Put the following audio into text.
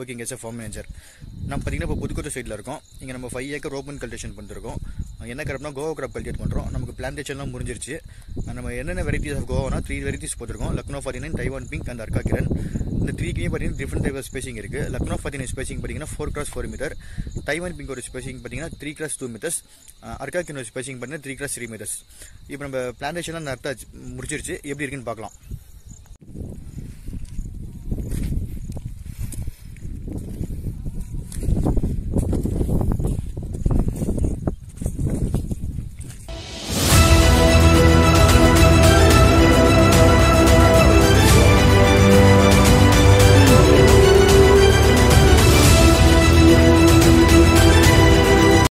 working as a farm manager. நம்ம பார்த்தீங்கன்னா இப்போ புதுக்கோட்டை சைடில் இருக்கோம். இங்கே நம்ம 5 ஏக்கர் ஓப்பன் கல்டிவேஷன் பண்ணிருக்கோம். என்ன கிராப்னா கோவா கிராப் கல்டிவேட் பண்ணுறோம். நமக்கு பிளான்டேஷன்லாம் முடிஞ்சிருச்சு. நம்ம என்னென்ன வெரைட்டிஸ் ஆஃப் கோவானா 3 வெரைட்டிஸ் போட்டிருக்கோம். Lucknow 49, Taiwan pink and Arka Kiran. இந்த 3க்குமே பார்த்தீங்கன்னா டிஃப்ரெண்ட் டைப் ஆஃப் ஸ்பேசிங் இருக்குது. லக்னோ 49 ஸ்பேசிங் பார்த்தீங்கன்னா 4x4 மீட்டர், தைவான் பிங்க் ஒரு ஸ்பேசிங் பார்த்தீங்கன்னா 3x2 மீட்டர்ஸ், அர்கா கிரண் ஒரு ஸ்பேசிங் பார்த்தீங்கன்னா 3x3 மீட்டர்ஸ். இப்போ நம்ம பிளான்டேஷன்லாம் நடத்தாச்சு முடிச்சிருச்சு. எப்படி இருக்குன்னு பார்க்கலாம்.